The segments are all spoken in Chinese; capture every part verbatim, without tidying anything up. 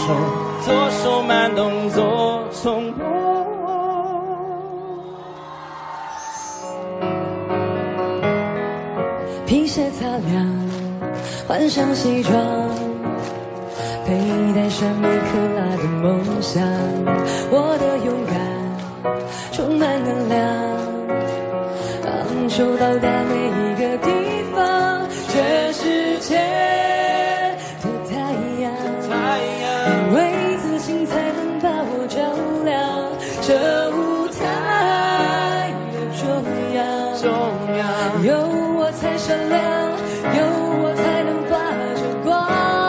手，左手慢动作重播。 皮鞋擦亮，换上西装，佩戴上一克拉的梦想。我的勇敢充满能量，昂首到达每一个地方。全世界的太阳，因为自信才能把我照亮。这舞台的中央， 重要有我才闪亮，有我才能发着光。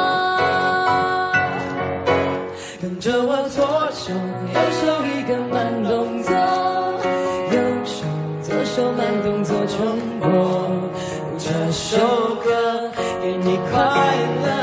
跟着我左手右手一个慢动作，右手左手慢动作重播。这首歌给你快乐。